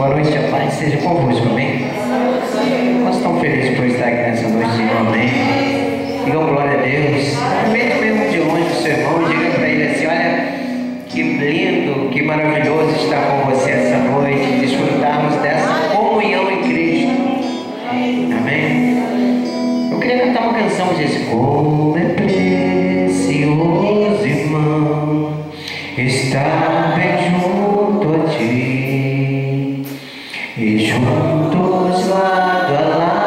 Boa noite, a paz seja convosco, amém? Nós estamos felizes por estar aqui nessa noite, digam amém. Digam glória a Deus. Aproveite mesmo de longe do seu irmão e diga para ele assim: olha, que lindo, que maravilhoso estar com você essa noite, desfrutarmos dessa comunhão em Cristo. Amém? Eu queria cantar uma canção que diz: como é precioso, irmão, estar bem junto a ti, e juntos lado a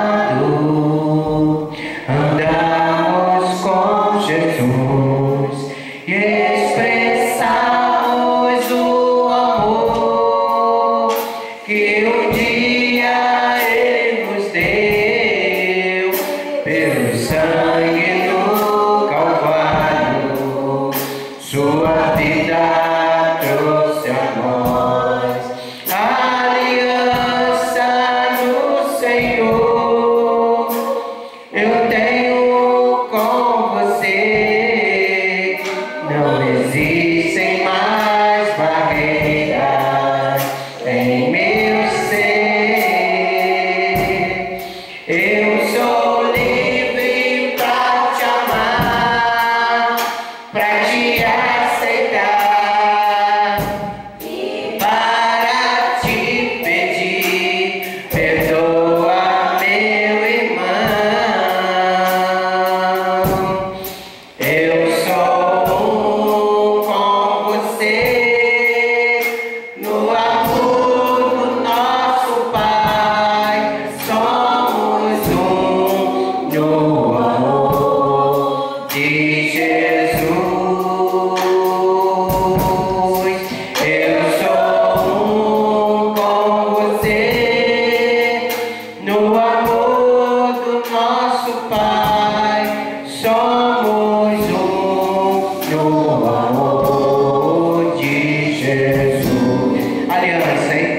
lado andamos com Jesus e expressamos o amor que um dia Ele nos deu pelo sangue do Calvário. Sua vida trouxe a nós aliança do Senhor. Eu tenho com você, não existem mais barreiras em meu ser. Eu sou livre pra te amar, pra te aceitar e para te pedir. Perdoa, meu irmão. Eu sou um com você no amor do nosso Pai. Somos um no amor de Jesus. Eu sou um com você no amor do nosso Pai. Somos um no amor de Jesus. Aliança, hein?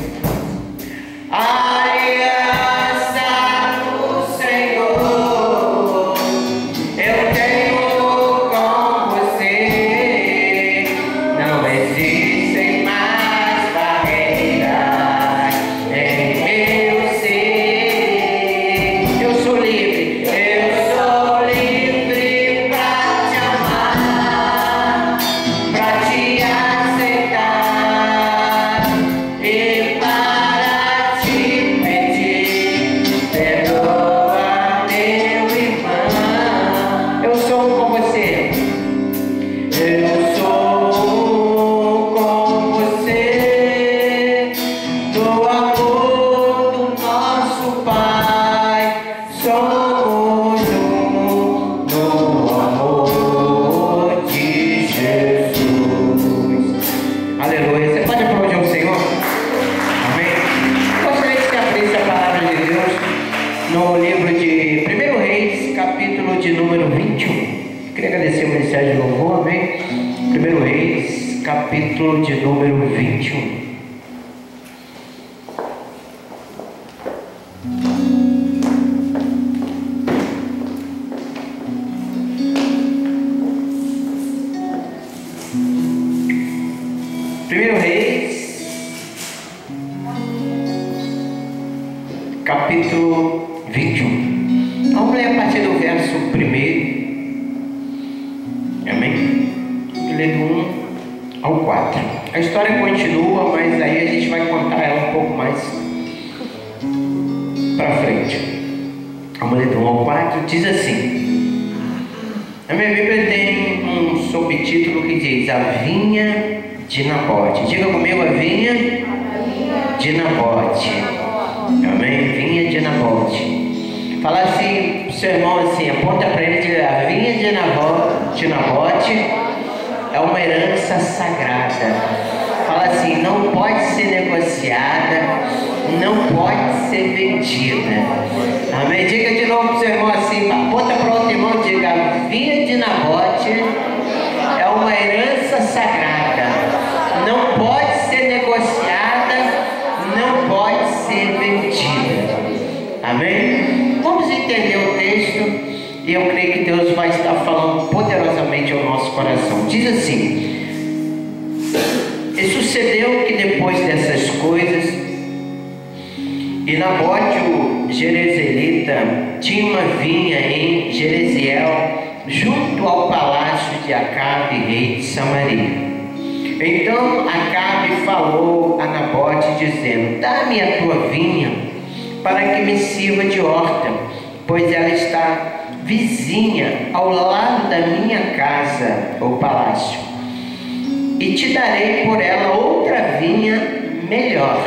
Aliança do Senhor. Eu tenho com você, não existem mais barreiras em meu ser. Eu sou livre pra te amar, pra te aceitar e para te pedir. Perdoa, meu irmão. Eu sou um com você. Eu sou um com você no amor do nosso Pai. Somos um no amor de Jesus. Aleluia. Você pode aplaudir o Senhor? Amém? Gostaria que você abrisse a palavra de Deus no livro de 1 Reis, capítulo de número 21. Queria agradecer o Ministério de Louvor, amém? 1 Reis, capítulo de número 21. Primeiro Reis, capítulo 21. Vamos ler a partir do verso 1. Amém? Vamos ler do 1 ao 4. A história continua, mas aí a gente vai contar ela um pouco mais para frente. Vamos ler do 1 ao 4. Diz assim: a minha Bíblia tem um subtítulo que diz A Vinha de Nabote. Diga comigo: a vinha de Nabote. Amém? Vinha de Nabote. Fala assim pro seu irmão, assim, aponta para ele e diga: a vinha de Nabote é uma herança sagrada. Fala assim: não pode ser negociada, não pode ser vendida. Amém? Diga de novo pro seu irmão assim, aponta para outro irmão e diga: a vinha de Nabote é uma herança sagrada. Não pode ser negociada, não pode ser vendida. Amém? Vamos entender o texto e eu creio que Deus vai estar falando poderosamente ao nosso coração. Diz assim: e sucedeu que depois dessas coisas, E Nabote, o Jezreelita, tinha uma vinha em Jezreel, junto ao palácio de Acabe, rei de Samaria. Então Acabe falou a Nabote, dizendo: dá-me a tua vinha, para que me sirva de horta, pois ela está vizinha ao lado da minha casa, ou palácio, e te darei por ela outra vinha melhor.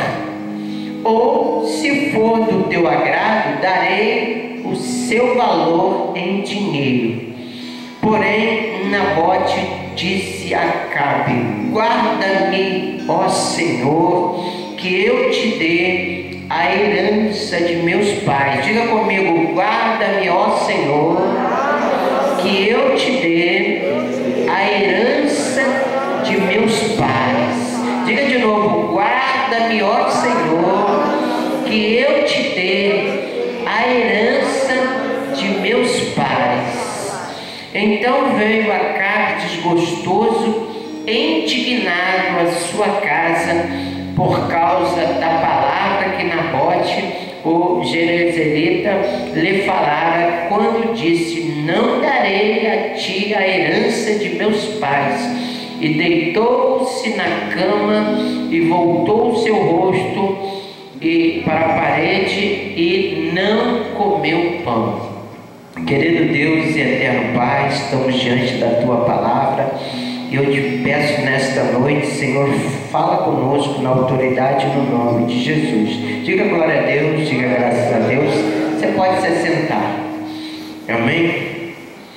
Ou, se for do teu agrado, darei o seu valor em dinheiro. Porém, Nabote disse a Acabe: guarda-me, ó Senhor, que eu te dê a herança de meus pais. Diga comigo: guarda-me, ó Senhor, que eu te dê a herança de meus pais. Diga de novo: guarda-me, ó Senhor, que eu te dê a herança de meus pais. Então veio Acabe desgostoso, indignado à sua casa, por causa da palavra que Nabote, o Jezreelita, lhe falara, quando disse: não darei a ti a herança de meus pais. E deitou-se na cama e voltou o seu rosto para a parede e não comeu pão. Querido Deus e eterno Pai, estamos diante da Tua palavra e eu te peço nesta noite, Senhor, fala conosco na autoridade e no nome de Jesus. Diga glória a Deus, diga graças a Deus. Você pode se assentar. Amém?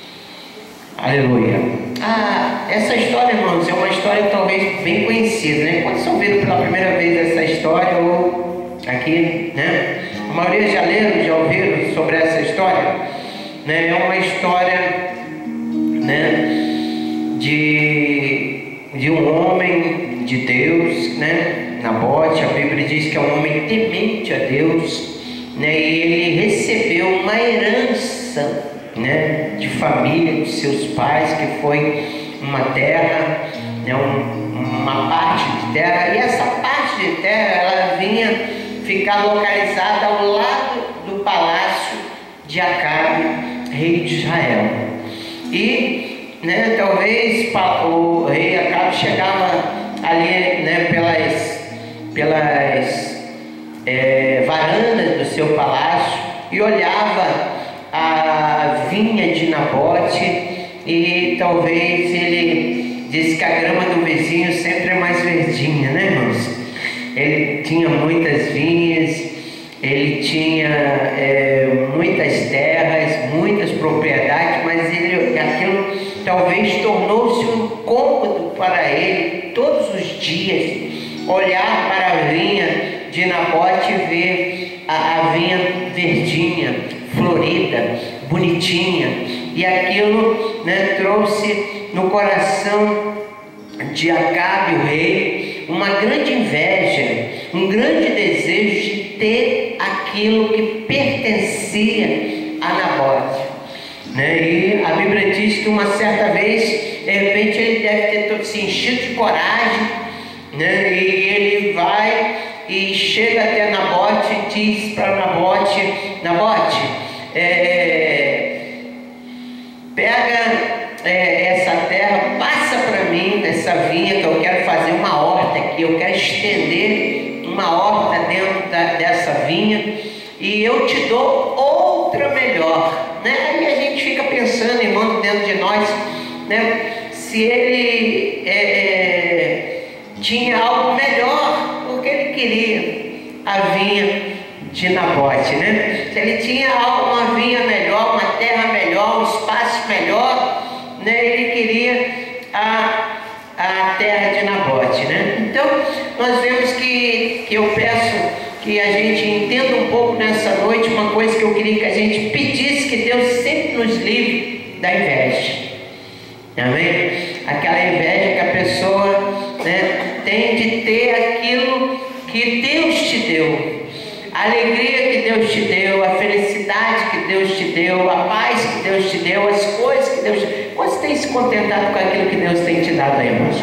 Aleluia. Essa história, irmãos, é uma história talvez bem conhecida, né? Quantos ouviram pela primeira vez essa história ou aqui, né? A maioria já leram, já ouviram sobre essa história, né? É uma história, né, de um homem de Deus, né? Nabote, a Bíblia diz que é um homem temente a Deus, né? E ele recebeu uma herança, né, de família dos seus pais, que foi uma terra, né, uma parte de terra, e essa parte de terra ela vinha ficar localizada ao lado do palácio de Acabe, rei de Israel. E, né, talvez o rei Acabe chegava ali, né, pelas varandas do seu palácio e olhava a vinha de Nabote, e talvez ele disse que a grama do vizinho sempre é mais verdinha, né, irmãos? Ele tinha muitas vinhas, ele tinha muitas terras, muitas propriedades, mas aquilo talvez tornou-se um incômodo para ele todos os dias olhar para a vinha de Nabote e ver a vinha verdinha, florida, bonitinha, e aquilo, né, trouxe no coração de Acabe, o rei, uma grande inveja, um grande desejo de ter aquilo que pertencia a Nabote, né? E a Bíblia diz que uma certa vez, de repente, ele deve ter se enchido de coragem, né? E ele vai e chega até Nabote e diz para Nabote: Nabote, pega essa terra, passa para mim essa vinha, que eu quero fazer uma horta aqui, eu quero estender uma horta dentro dessa vinha, e eu te dou outra melhor, né? E a gente fica pensando, irmão, dentro de nós, né, se ele tinha algo melhor, porque ele queria a vinha de Nabote, né? Se ele tinha uma vinha melhor, uma terra melhor, um espaço melhor, né? Ele queria a terra de Nabote, né? Então nós vemos que eu peço que a gente entenda um pouco nessa noite uma coisa que eu queria que a gente pedisse, que Deus sempre nos livre da inveja. Amém? Aquela inveja que a pessoa, né, tem de ter aquilo que Deus te deu, a alegria que Deus te deu, a felicidade que Deus te deu, a paz que Deus te deu, as coisas que Deus te deu. Você tem se contentado com aquilo que Deus tem te dado aí, irmãos?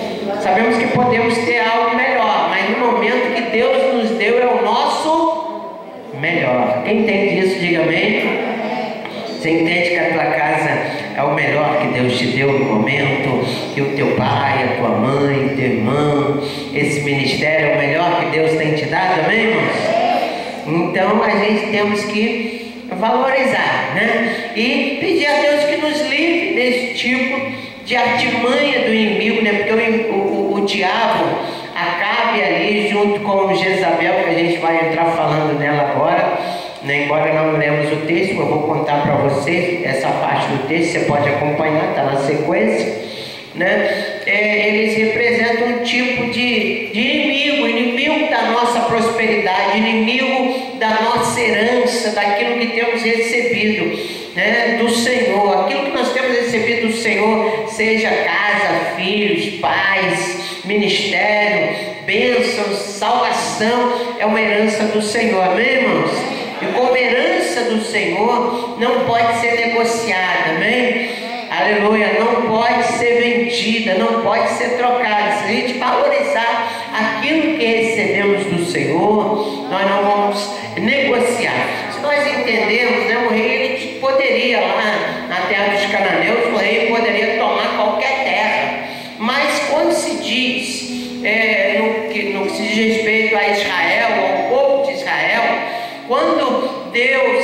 Sabemos que podemos ter algo melhor, mas no momento que Deus nos deu é o nosso melhor. Quem entende isso, diga amém. Você entende que a tua casa é o melhor que Deus te deu no momento, que o teu pai, a tua mãe, teu irmão, esse ministério é o melhor que Deus tem te dado, amém, irmãos? Então a gente temos que valorizar, né? E pedir a Deus que nos livre desse tipo de artimanha do inimigo, né? Porque o diabo acabe ali junto com Jezabel, que a gente vai entrar falando nela agora, né? Embora não lemos o texto, eu vou contar para você essa parte do texto, você pode acompanhar, está na sequência, né? Eles representam um tipo de inimigo da nossa prosperidade, inimigo da nossa herança, daquilo que temos recebido, né, do Senhor. Aquilo que nós temos recebido do Senhor, seja casa, filhos, pais, ministério, bênçãos, salvação, é uma herança do Senhor, amém, irmãos? E como herança do Senhor, não pode ser negociada, amém? Aleluia, não pode ser vendida, não pode ser trocada. Se a gente valorizar aquilo que recebemos do Senhor, nós não vamos negociar. Se nós entendemos, né, o rei ele poderia lá na terra dos cananeus, o rei poderia tomar qualquer terra, mas quando se diz no que se diz respeito a Israel, ao povo de Israel, quando Deus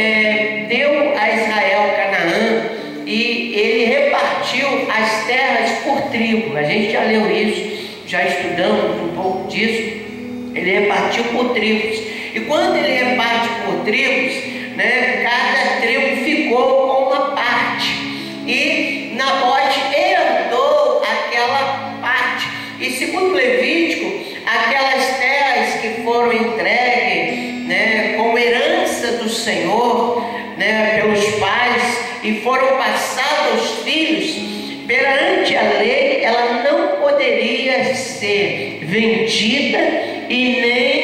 deu a Israel Canaã, e ele repartiu as terras por tribo. A gente já leu isso, já estudamos um pouco disso. Ele repartiu por tribos. E quando ele reparte por tribos, né, cada tribo ficou com uma parte. E Nabote herdou aquela parte. E segundo Levítico, aquelas terras que foram entregues, né, como herança do Senhor, né, pelos pais, e foram passados aos filhos, perante a lei, ela não poderia ser vendida e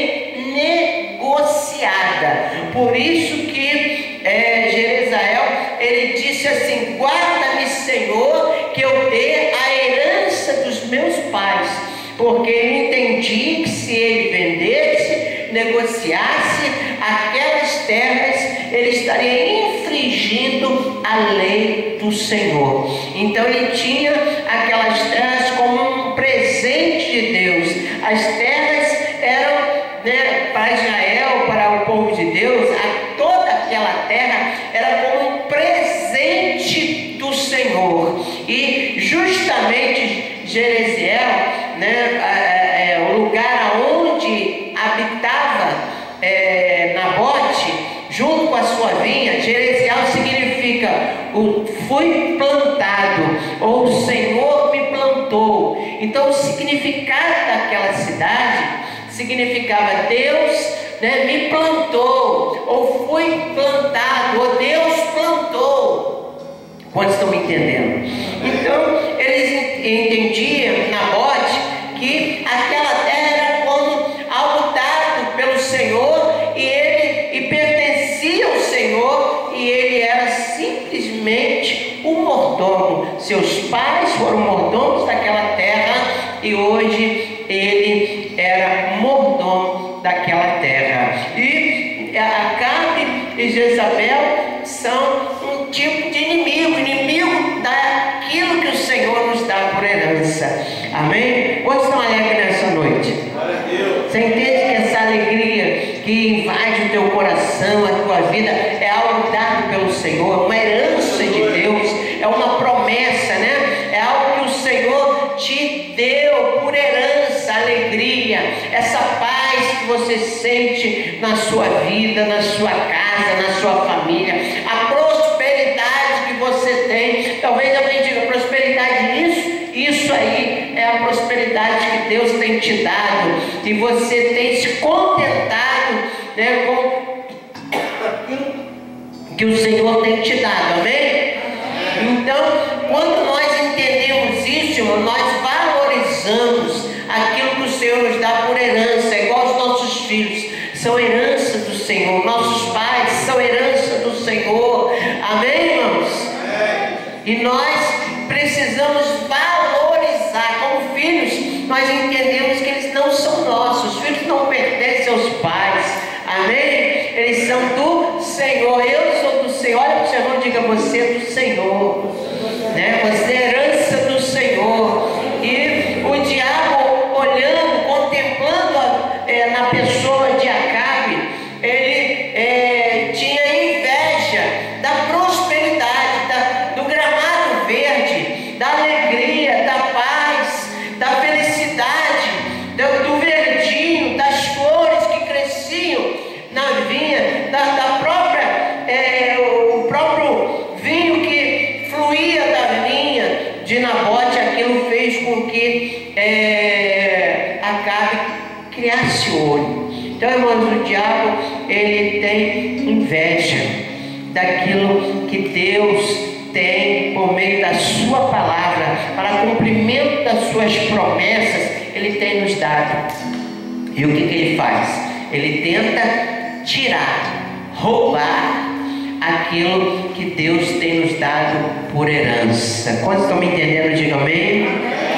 nem negociada. Por isso que Jerezael, ele disse assim: guarda-me, Senhor, que eu dê a herança dos meus pais, porque ele entendia que se ele vendesse, negociasse aquelas terras, ele estaria infringindo a lei do Senhor. Então ele tinha aquelas terras como um presente de Deus. As terras eram, né, para Israel, para o povo de Deus, toda aquela terra era como um presente do Senhor. E justamente Jereziel, né, o lugar onde habitava Nabote, junto com a sua vinha, Jereziel significa fui plantado, ou o Senhor me plantou. Então o significado daquela cidade significava Deus, né, me plantou, ou fui plantado, ou Deus plantou. Quantos estão me entendendo? Então eles entendiam, Nabote, que aquela terra era como algo dado pelo Senhor, e pertencia ao Senhor, e ele era simplesmente um mordomo. Seus pais foram mordomos daquela terra, e hoje ele era mordomo daquela terra. E Acabe e Jezabel são um tipo de inimigo daquilo que o Senhor nos dá por herança. Amém? Quantos estão alegres nessa noite? Você entende que essa alegria que invade o teu coração, a tua vida, é algo dado pelo Senhor, uma herança de Deus, é uma promessa, né? É algo que o Senhor te deu por herança, alegria, essa paz que você sente na sua vida, na sua casa, na sua família, a prosperidade que você tem. Talvez alguém diga: prosperidade nisso? Isso aí é a prosperidade que Deus tem te dado, e você tem se contentado, né, com aquilo que o Senhor tem te dado, amém? Então, quando nós entendemos isso, irmão, nós valorizamos aquilo que o Senhor nos dá por herança, igual os nossos filhos são herança do Senhor, nossos pais são herança do Senhor, amém, irmãos? E nós precisamos valorizar. Como filhos, nós entendemos que eles não são nossos, os filhos não pertencem aos pais, amém? diga: você é do Senhor, né? Você é herança do Senhor. E o diabo, olhando, contemplando na pessoa de Acabe, ele tinha inveja da prosperidade, do gramado verde, da alegria, da paz, da felicidade, do verdinho, das flores que cresciam na vinha, o próprio vinho que fluía da vinha de Nabote. Aquilo fez com que Acabe criasse olho. Então, irmãos, o diabo, ele tem inveja daquilo que Deus tem por meio da sua palavra, para cumprimento das suas promessas, ele tem nos dado. E o que ele faz? Ele tenta tirar, roubar aquilo que Deus tem nos dado por herança. Quantos estão me entendendo? Digam amém.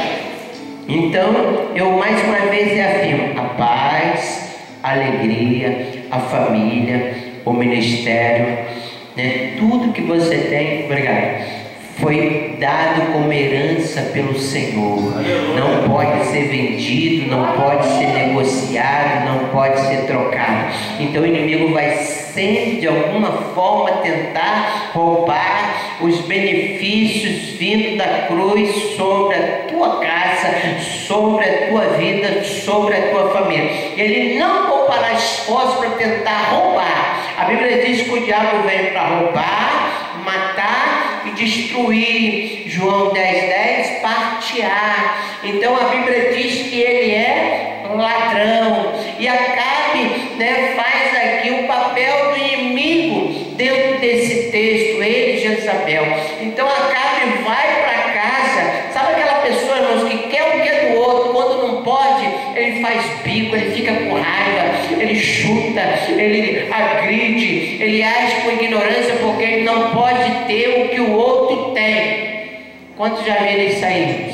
Então, eu mais uma vez reafirmo: a paz, a alegria, a família, o ministério, né? Tudo que você tem, obrigado, foi dado como herança pelo Senhor. Não pode ser vendido, não pode ser negociado, não pode ser trocado. Então o inimigo vai sempre de alguma forma tentar roubar os benefícios vindo da cruz sobre a tua casa, sobre a tua vida, sobre a tua família. Ele não poupará esforço para tentar roubar. A Bíblia diz que o diabo vem para roubar, matar e destruir. João 10:10, partear. Então a Bíblia diz que ele é ladrão. E Acabe, né, faz aqui o papel do inimigo dentro desse texto, ele e Jezabel. Então Acabe vai para casa. Sabe aquela pessoa, irmãos, que quer o que é do outro, quando não pode, ele faz bico, ele fica com raiva, ele chuta, ele agride, ele age com ignorância porque ele não pode ter o que o outro tem. Quantos já viram isso aí?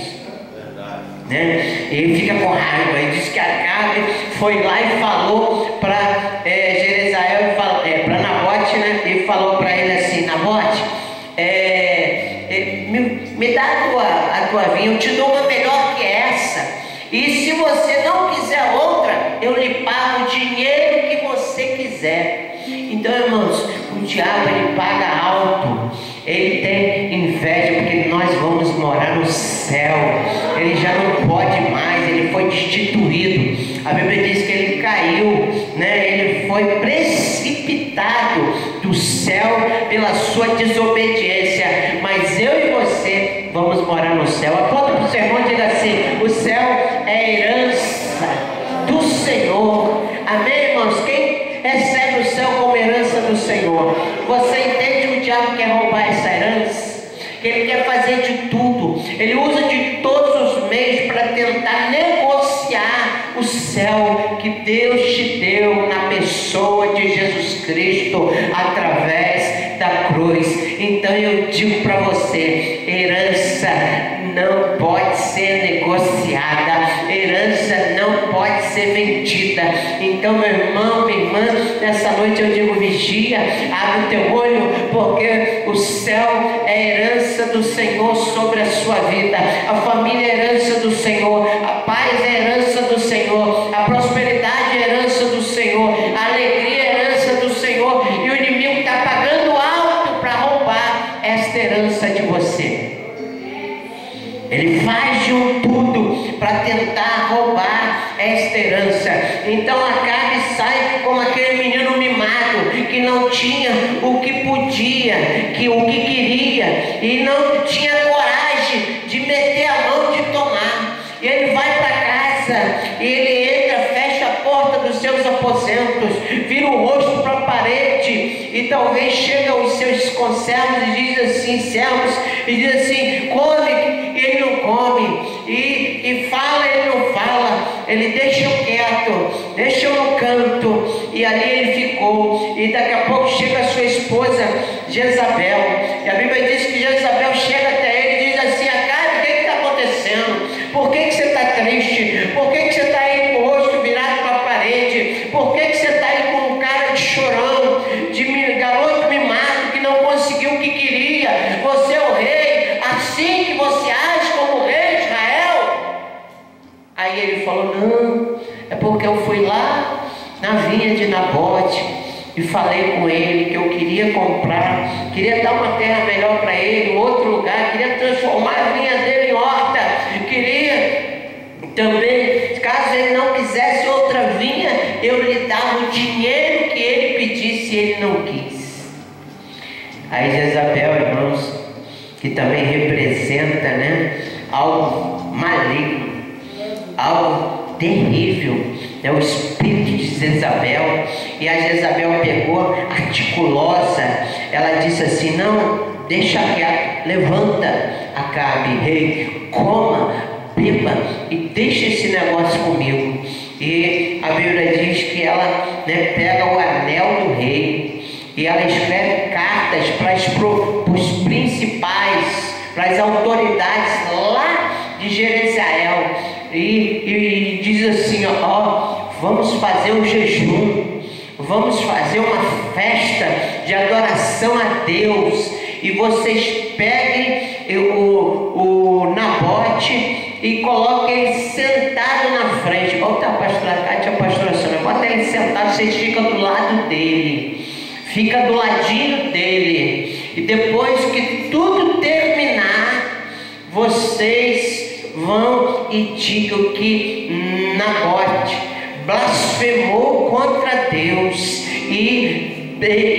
Né? Ele fica com raiva. Ele diz que Acabe foi lá e falou para Jezabel, para Nabote, né? Ele falou para ele assim: Nabote, me dá a tua vinha, eu te dou uma melhor que essa. E se você não quiser outra, eu lhe pago o dinheiro que você quiser. Então, irmãos, o diabo, ele paga alto. Ele tem inveja porque nós vamos morar no céu. Ele já não pode mais, ele foi destituído. A Bíblia diz que ele caiu, né? Ele foi precipitado do céu pela sua desobediência. Mas eu e você vamos morar no céu. Aponta para o seu irmão e diga assim: o céu é herança do Senhor. Amém, irmãos? Quem recebe o céu como herança do Senhor? Você entende que o diabo quer roubar essa herança? Que ele quer fazer de tudo. Ele usa de todos os meios para tentar negociar o céu que Deus te deu na pessoa de Jesus Cristo através da cruz. Então eu digo para você: herança não pode ser negociada, herança não pode ser vendida. Então, meu irmão, minha irmã, nessa noite eu digo: vigia, abre o teu olho, porque o céu é herança do Senhor sobre a sua vida, a família é herança do Senhor, a paz é herança do Senhor, a prosperidade é herança do Senhor, a alegria é herança do Senhor, e o inimigo está pagando alto para roubar esta herança de você. Ele faz de um tudo para tentar roubar esta herança. Então Acabe sai como aquele menino mimado que não tinha o que podia, o que queria, e não tinha coragem de meter a mão, de tomar. E ele vai para casa, e ele entra, fecha a porta dos seus aposentos, vira o rosto para a parede, e talvez chega os seus conservos e diz assim: servos, e diz assim: come. Ele não come, e fala, ele não fala, ele deixa eu quieto, deixa eu no canto, e ali ele ficou. E daqui a pouco chega a sua esposa Jezabel, e a Bíblia diz que Jezabel chega até ele e diz assim: Acabe, o que está acontecendo? Por que você está triste? Por que você está aí com o rosto virado para a parede? Por que você está aí com um cara de chorão, de garoto mimado que não conseguiu o que queria? ele falou: não, é porque eu fui lá na vinha de Nabote e falei com ele que eu queria comprar, queria dar uma terra melhor para ele, outro lugar, queria transformar a vinha dele em horta, queria também, caso ele não quisesse outra vinha, eu lhe dava o dinheiro que ele pedisse, e ele não quis. Aí Jezabel, irmãos, que também representa, né, algo maligno, algo terrível, é o espírito de Jezabel. E a Jezabel pegou, articulosa, ela disse assim: não, deixa quieto, levanta, Acabe, rei, coma, beba e deixa esse negócio comigo. E a Bíblia diz que ela, né, pega o anel do rei e ela escreve cartas para os principais, para as autoridades lá de Jerusalém, e diz assim: ó, vamos fazer um jejum, vamos fazer uma festa de adoração a Deus, e vocês peguem o Nabote e coloquem ele sentado na frente. Bota a pastora Cátia e a pastora Sônia, bota ele sentado, vocês ficam do lado dele, fica do ladinho dele, e depois que tudo terminar, vocês vão e digam que Nabote blasfemou contra Deus e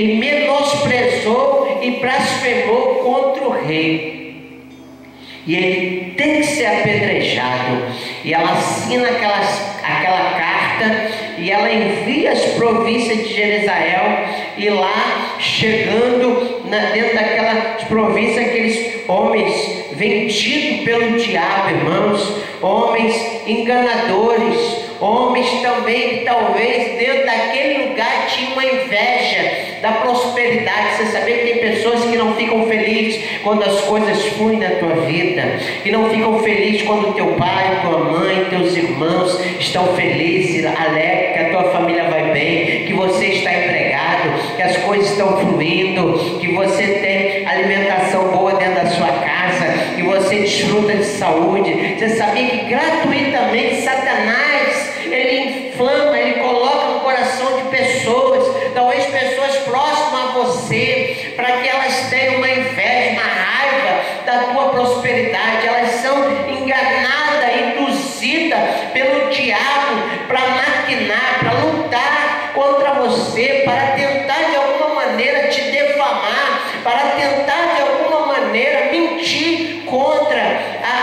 menosprezou e blasfemou contra o rei, e ele tem que ser apedrejado. E ela assina aquela carta e ela envia as províncias de Jerusalém, e lá, chegando dentro daquelas províncias, aqueles homens vendidos pelo diabo, irmãos, homens enganadores, homens também que talvez dentro daquele lugar tinham uma inveja da prosperidade. Você sabia que tem pessoas que não ficam felizes quando as coisas fluem na tua vida, que não ficam felizes quando teu pai, tua mãe, teus irmãos estão felizes, alegres, que a tua família vai bem, que você está empregado, que as coisas estão fluindo, que você tem alimentação boa dentro da sua casa, que você desfruta de saúde. Você sabia que gratuitamente Satanás, ele inflama, ele coloca no coração de pessoas, talvez pessoas próximas a você, para que elas tenham uma inveja, uma raiva da tua prosperidade. Elas são enganadas, induzidas pelo diabo para maquinar, para lutar contra você, para tentar de alguma maneira te defamar, para tentar de alguma maneira mentir contra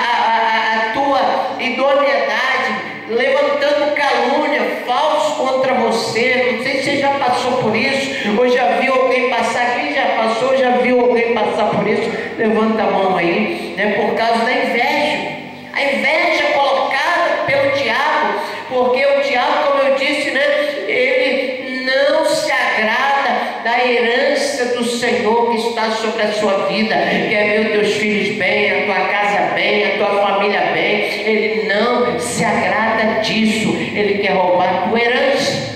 a tua idoneidade, levantando calúnia, falso contra você. Não sei se você já passou por isso, ou já viu alguém passar. Quem já passou, já viu alguém passar por isso? Levanta a mão aí, né? Por causa da inveja. A inveja colocada pelo diabo, porque o diabo, como eu disse, né, ele não se agrada da herança do Senhor que está sobre a sua vida, quer ver os teus filhos bem, a tua casa bem, a tua família bem. Ele não se agrada disso, ele quer roubar a tua herança.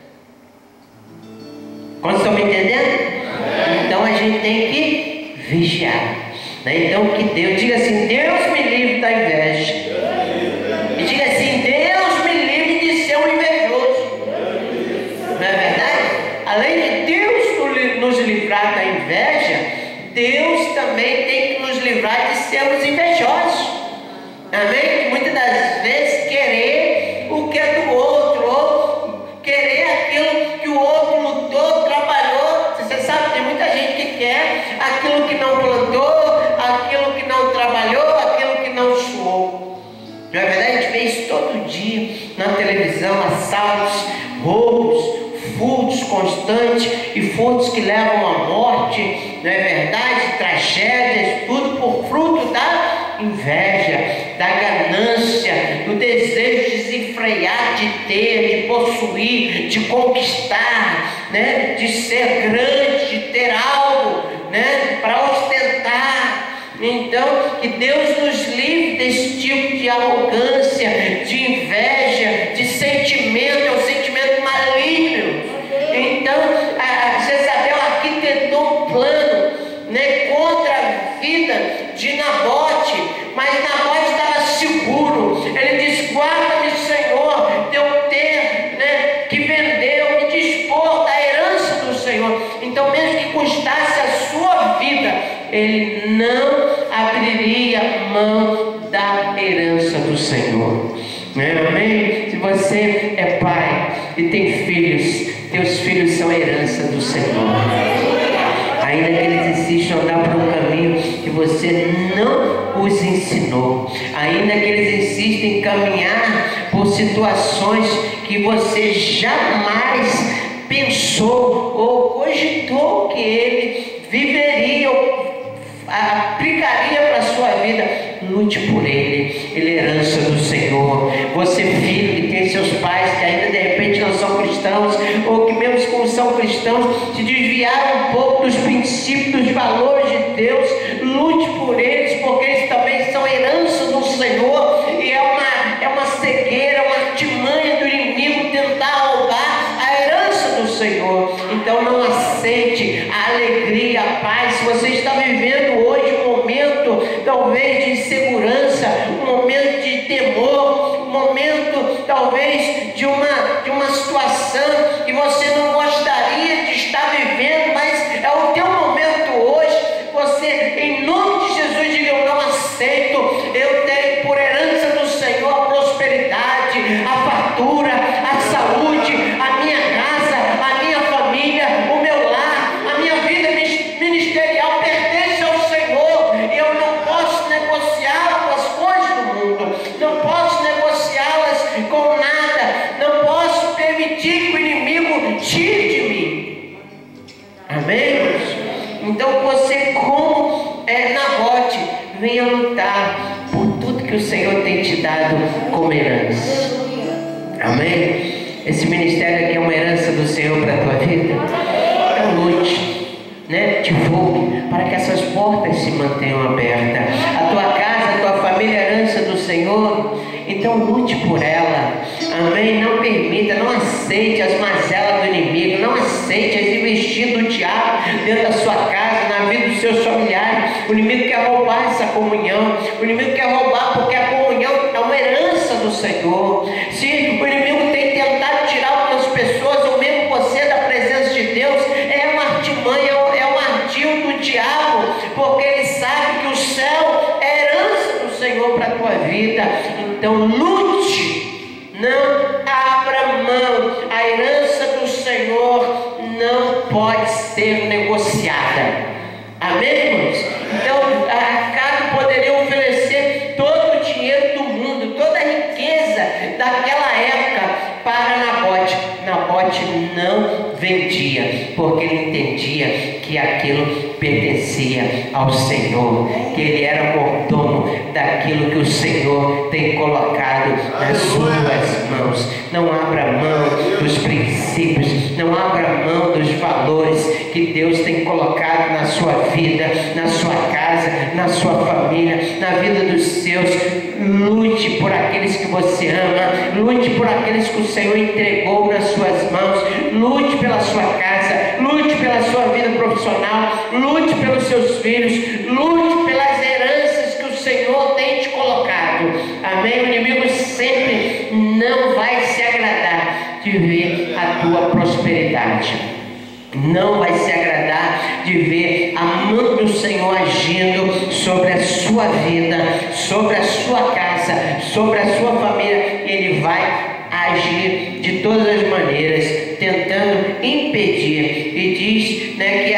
Quantos estão me entendendo? Então a gente tem que vigiar, né? Então que Deus, diga assim: Deus me livre da inveja, e diga assim: Deus me livre de ser um invejoso. Não é verdade? Além de Deus nos livrar da inveja, Deus também tem que nos livrar de sermos invejosos. Amém? Muitas das vezes querer o que é do outro, ou querer aquilo que o outro lutou, trabalhou. Você sabe, tem muita gente que quer aquilo que não plantou, aquilo que não trabalhou, aquilo que não suou. Não é verdade? A gente vê isso todo dia na televisão: assaltos, roubos, furtos constantes, e furtos que levam à morte, não é verdade? Tragédias, tudo por fruto da inveja, da ganância, do desejo desenfreado de ter, de possuir, de conquistar, né? De ser grande, de ter algo, né? Para ostentar. Então, que Deus nos livre desse tipo de arrogância, de inveja, de sentimento. É um sentimento maligno. Então, a Jezabel arquitetou um plano, né, contra a vida de Nabote, mas Nabote estava seguro. Ele disse: guarda-me, Senhor, ele não abriria mão da herança do Senhor. Amém? Se você é pai e tem filhos, teus filhos são herança do Senhor. Ainda que eles insistam em andar por um caminho que você não os ensinou, ainda que eles insistem em caminhar por situações que você jamais pensou ou cogitou que ele viveria ou aplicaria para a sua vida, lute por ele. Ele é herança do Senhor. Você, filho, que tem seus pais que ainda de repente não são cristãos, ou que mesmo como são cristãos, se desviaram um pouco dos princípios, dos valores de Deus, lute por eles, porque eles também são herança do Senhor. E é uma cegueira, uma artimanha do inimigo tentar roubar a herança do Senhor. Então não aceite a alegria, a paz. Se você está vivendo hoje um momento talvez de insegurança, um momento de temor, um momento talvez de uma situação que você não gostaria de estar vivendo, mas é o teu momento hoje, você, em nome de Jesus, diga: eu não aceito. Eu tenho por herança do Senhor a prosperidade, a fartura, a saúde, a minha casa, a minha família, o meu lar, a minha vida ministerial pertence ao Senhor, e eu não posso negociá-la com as coisas do mundo, não posso negociá-las com nada, não posso permitir que o inimigo tire de mim. Amém? Então você, como Nabote, venha lutar por tudo que o Senhor tem te dado como herança. Amém? Esse ministério aqui é uma herança do Senhor para a tua vida. Então lute, divulgue, para que essas portas se mantenham abertas. A tua casa, a tua família é herança do Senhor. Então lute por ela. Amém? Não permita, não aceite as mazelas do inimigo, não aceite as investidas do diabo dentro da sua casa, na vida dos seus familiares. O inimigo quer roubar essa comunhão, o inimigo quer roubar, porque a comunhão é uma herança do Senhor. Se o inimigo tem tentado tirar algumas pessoas, ou mesmo você, da presença de Deus, é uma artimanha, é um ardil do diabo, porque ele sabe que o céu é herança do Senhor para a tua vida. Então lute, não abra mão. A herança do Senhor não pode ser negociada. Amém, irmãos? Então Acabe poderia oferecer todo o dinheiro do mundo, toda a riqueza daquela época para Nabote. Nabote não vendia, porque ele entendia que aquilo pertencia ao Senhor, que ele era mordomo daquilo que o Senhor tem colocado nas suas mãos. Não abra mão dos princípios, não abra mão dos valores que Deus tem colocado na sua vida, na sua casa, na sua família, na vida dos seus. Lute por aqueles que você ama, lute por aqueles que o Senhor entregou nas suas mãos, lute pela sua casa, lute pela sua vida profissional, lute pelos seus filhos, lute pelas heranças que o Senhor tem te colocado. Amém? O inimigo sempre não vai se agradar de ver a tua prosperidade, não vai se agradar de ver a mão do Senhor agindo sobre a sua vida, sobre a sua casa, sobre a sua família. Ele vai agir de todas as maneiras, tentando impedir. E diz que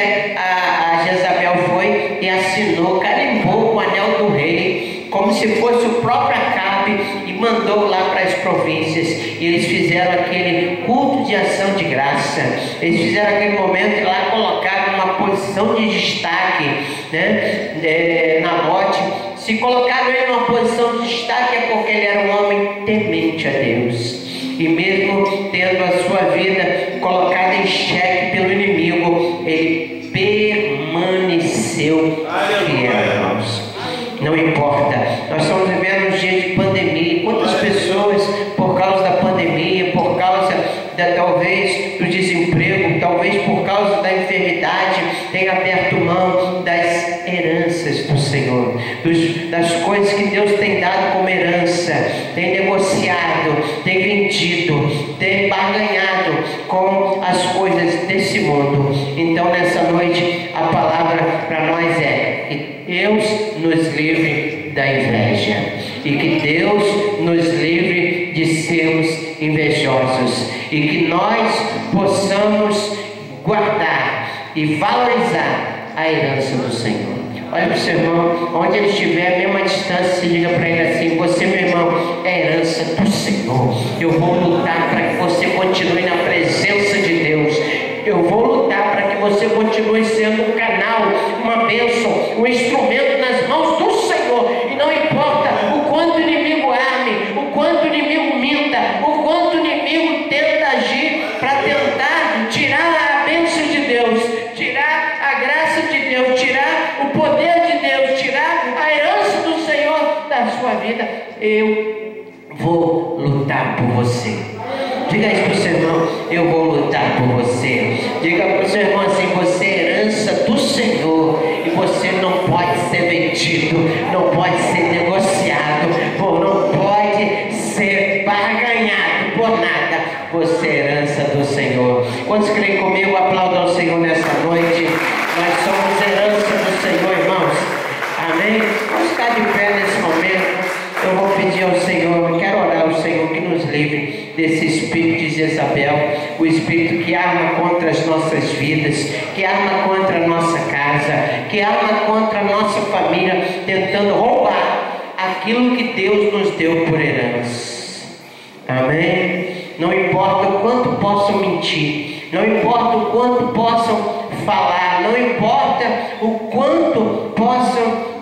a Jezabel foi e assinou, carimbou o anel do rei, como se fosse o próprio Acabe, e mandou lá para as províncias. E eles fizeram aquele culto de ação de graça. Eles fizeram aquele momento e lá colocaram uma posição de destaque, Nabote. Se colocaram ele numa posição de destaque, é porque ele era um homem temente a Deus. E mesmo tendo a sua vida colocada em xeque pelo inimigo, ele permaneceu fiel, irmãos. Não importa, nós estamos vivendo um dia de pandemia. Quantas pessoas, por causa da pandemia, por causa talvez do desemprego, talvez por causa da enfermidade, têm aberto mão das heranças do Senhor, das coisas que Deus tem dado como herança, tem negociado, tem vendido, tem barganhado com as coisas desse mundo. Então nessa noite a palavra para nós é que Deus nos livre da inveja e que Deus nos livre de sermos invejosos e que nós possamos guardar e valorizar a herança do Senhor. Olha para o seu irmão, onde ele estiver, a mesma distância, diga para ele assim: você, meu irmão, é herança do Senhor. Eu vou lutar para que você continue na presença de Deus. Eu vou lutar para que você continue sendo um canal, uma bênção, um instrumento nas mãos do Senhor. E não importa o quanto o inimigo arme, o quanto o inimigo minta, o quanto o inimigo tenta agir para tentar tirar a bênção de Deus, tirar a graça de Deus, tirar o poder de Deus, tirar a herança do Senhor da sua vida. Eu vou lutar por você. Diga isso para o seu irmão: eu vou lutar por você. Diga para o seu irmão assim: você é herança do Senhor e você não pode ser vendido, não pode ser negociado, não pode ser barganhado por nada. Você é herança do Senhor. Quantos creem comigo? Aplaudam o Senhor nessa noite. Nós somos herança do Senhor, irmãos. Amém? Vamos ficar de pé nesse momento. Eu vou pedir ao Senhor, eu quero orar ao Senhor que nos livre desse espírito de Jezabel, o espírito que arma contra as nossas vidas, que arma contra a nossa casa, que arma contra a nossa família, tentando roubar aquilo que Deus nos deu por herança. Amém? Não importa o quanto possam mentir, não importa o quanto possam falar, não importa o quanto possam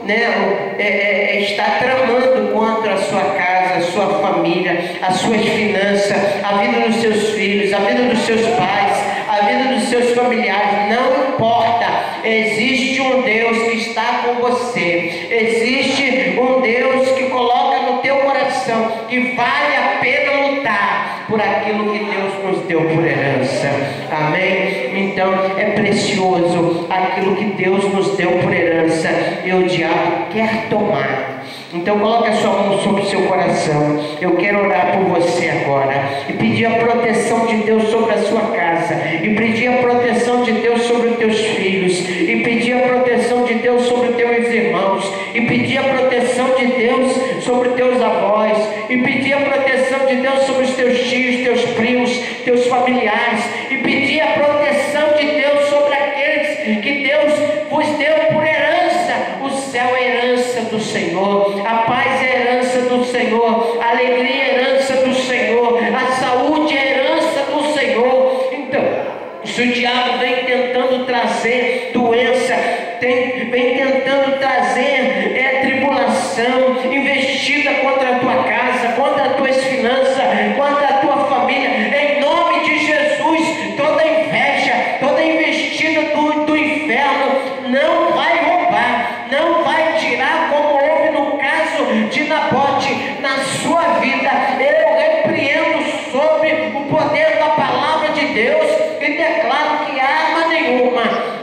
estar tramando contra a sua casa, a sua família, as suas finanças, a vida dos seus filhos, a vida dos seus pais, a vida dos seus familiares. Não importa, existe um Deus que está com você, existe um Deus que coloca no teu coração que vale a pena lutar por aquilo que Deus nos deu por herança. Amém? Então é precioso aquilo que Deus nos deu por herança e o diabo quer tomar. Então coloque a sua mão sobre o seu coração. Eu quero orar por você agora e pedir a proteção de Deus sobre a sua casa, e pedir a proteção de Deus sobre os teus filhos, e pedir a proteção de Deus sobre os teus irmãos, e pedir a proteção de Deus sobre os teus avós, e pedir a proteção de Deus sobre os teus tios, teus primos, teus familiares, e pedir a proteção de Deus sobre aqueles que Deus vos deu por herança. O céu é herança do Senhor, a paz é herança do Senhor, a alegria é herança do Senhor, a saúde é herança do Senhor. Então, se o diabo vem tentando trazer doença, vem tentando trazer tribulação, investida contra a tua casa, contra as tuas finanças, contra a tua família, em nome de Jesus, toda inveja, toda investida do inferno não vai roubar, não vai tirar, como houve no caso de Nabote, na sua vida. Eu repreendo sobre o poder da palavra de Deus e declaro que arma nenhuma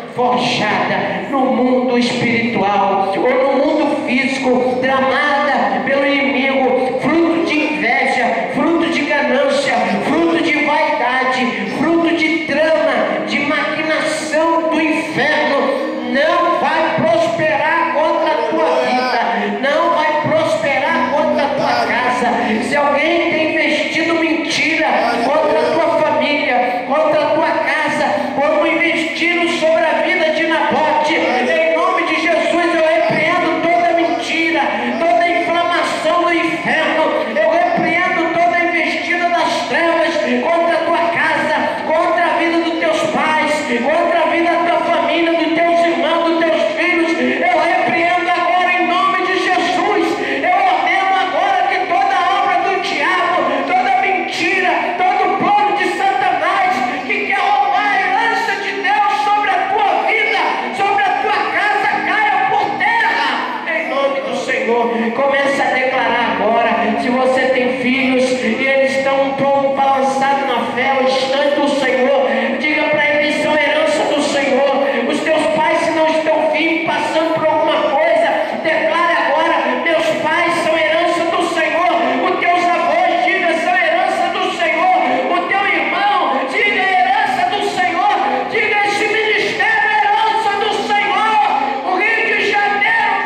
forjada no mundo espiritual ou no mundo físico, tramada pelo inimigo, fruto de inveja, fruto de ganância, fruto de vaidade, fruto de trama, de maquinação do inferno, não vai prosperar contra a tua vida, não vai prosperar contra a tua casa. Se alguém tem investido mentira contra a tua família, contra a tua casa, como investiram sobre a vida de Nabote, em nome de Jesus eu repreendo toda mentira, toda inflamação do inferno, eu repreendo toda investida das trevas contra a tua casa, contra a vida dos teus pais, contra a vida da tua família, dos teus irmãos, dos teus filhos. Eu repreendo agora em nome de Jesus. Eu ordeno agora que toda obra do diabo, toda mentira, todo plano de Satanás que quer roubar a herança de Deus sobre a tua vida, sobre a tua casa, caia por terra em nome do Senhor. Comece a declarar agora. Se você tem filhos e eles estão um pouco balançados na fé, o instante do Senhor, diga para eles que são herança do Senhor. Os teus pais, se não estão vivos, passando por alguma coisa, declare agora: meus pais são herança do Senhor. Os teus avós, diga, são herança do Senhor. O teu irmão, diga, herança do Senhor. Diga, esse ministério é herança do Senhor. O Rio de Janeiro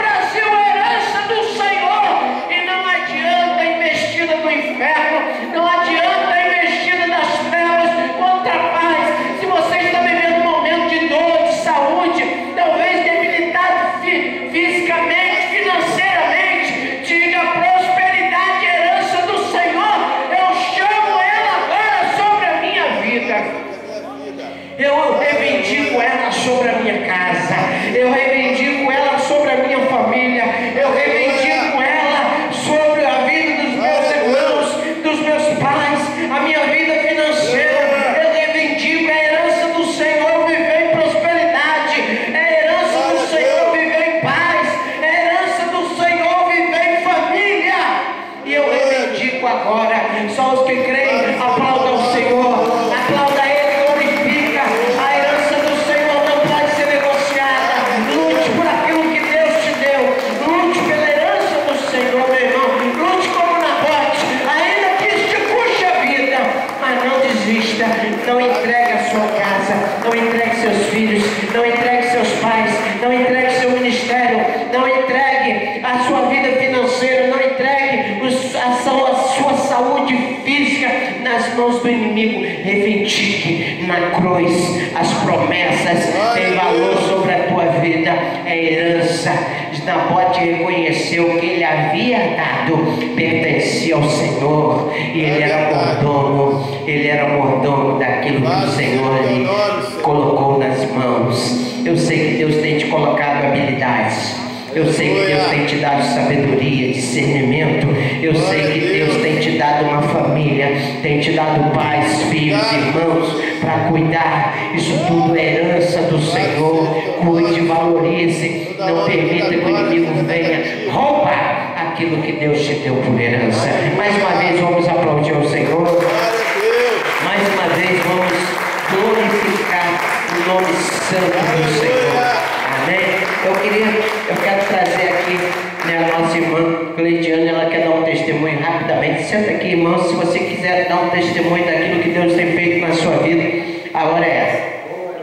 agora. Só os que creem, aplaudam o Senhor. Aplauda Ele, glorifica. A herança do Senhor não pode ser negociada. Lute por aquilo que Deus te deu. Lute pela herança do Senhor, meu irmão. Lute como Nabote, ainda que isso te custe a vida, mas não desista. Não entregue a sua casa, não entregue seus filhos, não entregue seus pais, não entregue seu ministério, não entregue a sua vida financeira, não entregue a sua saúde física nas mãos do inimigo. Reivindique na cruz as promessas, tem valor sobre a tua vida, é herança. Nabote reconheceu que ele havia dado, pertencia ao Senhor, e ele era mordomo daquilo que o Senhor lhe colocou nas mãos. Eu sei que Deus tem te colocado habilidades, eu sei que Deus tem te dado sabedoria, discernimento, eu sei que Deus tem te dado uma família, tem te dado pais, filhos, irmãos para cuidar. Isso tudo é herança do Senhor. Cuide, valorize, não permita que o inimigo venha roubar aquilo que Deus te deu por herança. Mais uma vez vamos aplaudir ao Senhor, mais uma vez vamos glorificar o nome santo do Senhor. Amém? Eu quero trazer aqui, né, a nossa irmã Cleidiane. Ela quer dar um testemunho rapidamente. Senta aqui, irmão, se você quiser dar um testemunho daquilo que Deus tem feito na sua vida, a hora é essa.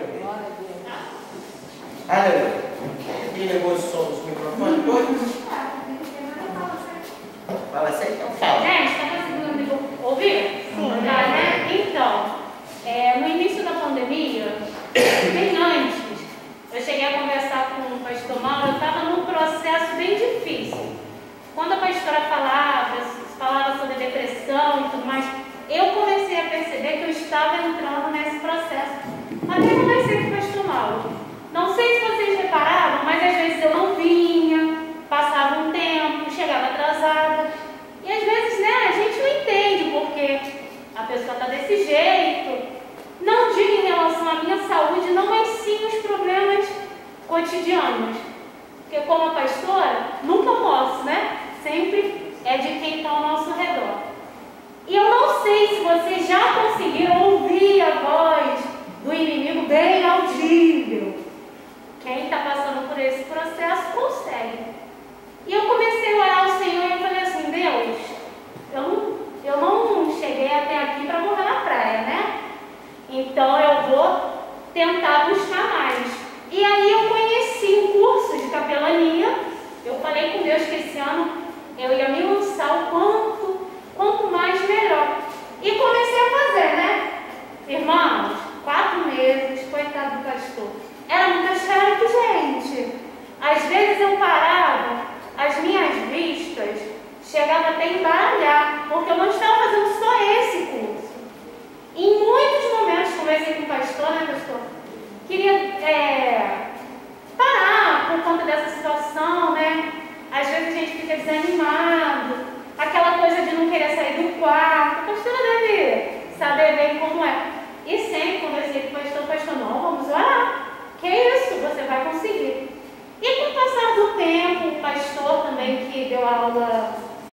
Aleluia. Quem levou o som dos microfones todos? Fala assim, então fala. Gente, está conseguindo ouvir? Sim. Tá, né? Então, no início da pandemia, bem antes, eu cheguei a conversar com o pastor Mauro. Eu estava num processo bem difícil. Quando a pastora falava sobre depressão e tudo mais, eu comecei a perceber que eu estava entrando nesse processo. Até conversei com o pastor Mauro. Não sei se vocês repararam, mas às vezes eu não vinha, passava um tempo, chegava atrasada. E às vezes, né, a gente não entende porque a pessoa está desse jeito. Não digo em relação à minha saúde, não, mas sim os problemas cotidianos. Porque como a pastora, nunca posso, né? Sempre é de quem está ao nosso redor. E eu não sei se vocês já conseguiram ouvir a voz do inimigo bem audível. Quem está passando por esse processo consegue. E eu comecei a orar ao Senhor e eu falei assim: Deus, eu não cheguei até aqui para morrer na praia, né? Então eu vou tentar buscar mais. E aí eu conheci um curso de capelania. Eu falei com Deus que esse ano eu ia me lançar o quanto mais melhor. E comecei a fazer, né? Irmãos, 4 meses, coitado do pastor. Era muito chato, gente. Às vezes eu parava, as minhas vistas chegavam até a embaralhar, porque eu não estava fazendo só esse curso. Em muitos momentos, conversei com o pastor, né, pastor? Queria parar por conta dessa situação, né? Às vezes a gente fica desanimado, aquela coisa de não querer sair do quarto. A pastora deve saber bem como é. E sempre conversei com o pastor, não, vamos orar. Que isso, você vai conseguir. E com o passar do tempo, o pastor também que deu aula